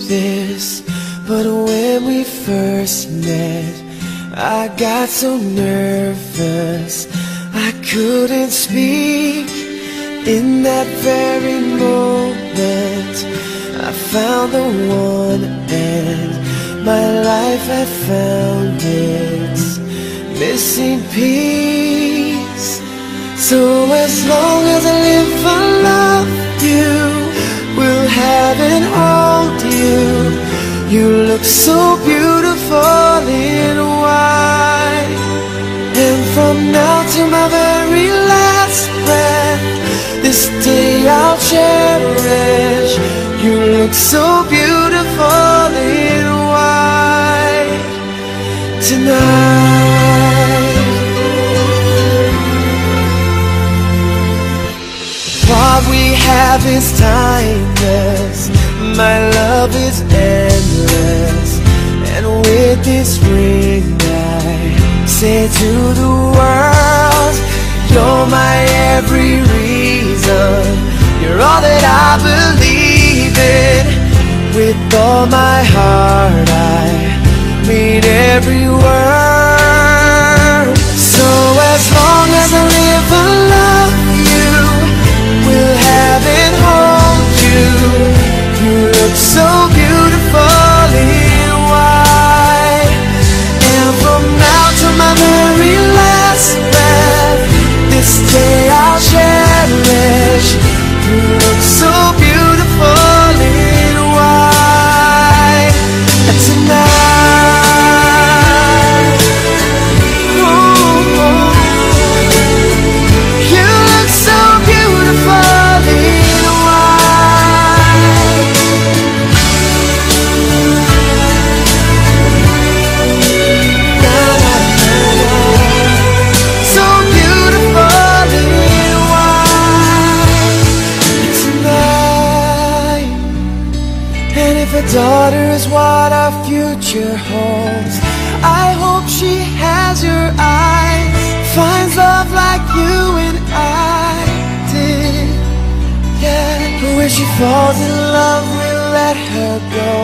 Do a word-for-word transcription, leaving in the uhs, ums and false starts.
this, but when we first met, I got so nervous I couldn't speak. In that very moment, I found the one, and my life had found its missing piece. So as long as I live, I love you, will have and hold you. You look so beautiful in white, and from now to my very last breath, this day I'll cherish. You look so beautiful in white tonight. What we have is timeless, my love is endless, and with this ring I say to the world, you're my every reason, you're all that I believe in. With all my heart I mean every word. So as long as I live, I love you, will have and hold you. You look so beautiful in white, and from now to my very last breath, this day I'll cherish. You look so beautiful in white tonight. Ooh, you look so beautiful in white. Na, na, na, na. So beautiful in white tonight. And if a daughter is what our future holds, I hope she has your eyes, finds love like you and I did. Yeah, but when she falls in love, we'll let her go.